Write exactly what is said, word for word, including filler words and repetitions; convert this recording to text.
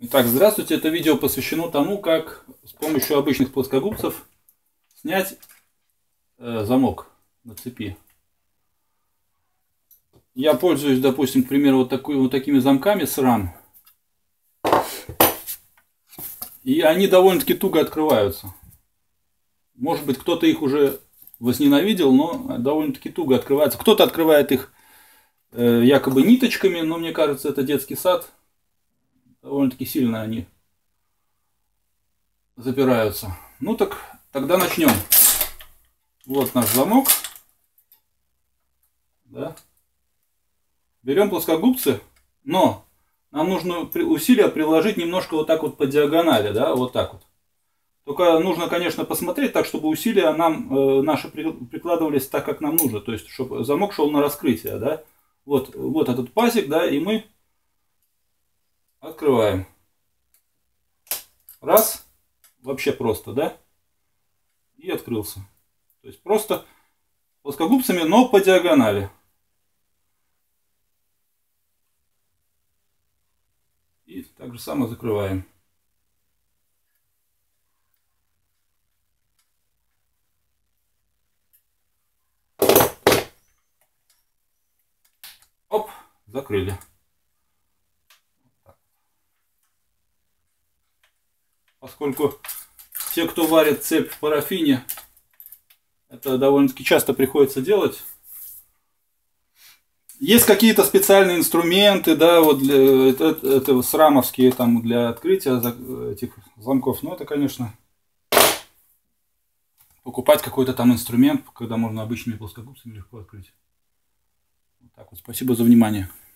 Итак, здравствуйте. Это видео посвящено тому, как с помощью обычных плоскогубцев снять э, замок на цепи. Я пользуюсь, допустим, к примеру, вот, такой, вот такими замками с рам. И они довольно-таки туго открываются. Может быть, кто-то их уже возненавидел, но довольно-таки туго открываются. Кто-то открывает их э, якобы ниточками, но мне кажется, это детский сад. Довольно-таки сильно они запираются. Ну так, тогда начнем. Вот наш замок. Да. Берем плоскогубцы, но нам нужно усилие приложить немножко вот так вот по диагонали, да, вот так вот. Только нужно, конечно, посмотреть так, чтобы усилия нам э, наши прикладывались так, как нам нужно. То есть, чтобы замок шел на раскрытие, да. Вот, вот этот пазик, да, и мы открываем. Раз. Вообще просто, да? И открылся. То есть просто плоскогубцами, но по диагонали. И так же само закрываем. Оп, закрыли. Поскольку те, кто варит цепь в парафине, это довольно-таки часто приходится делать. Есть какие-то специальные инструменты, да, вот для, это, это срамовские там для открытия этих замков. Но это, конечно, покупать какой-то там инструмент, когда можно обычными плоскогубцами легко открыть. Вот так вот. Спасибо за внимание.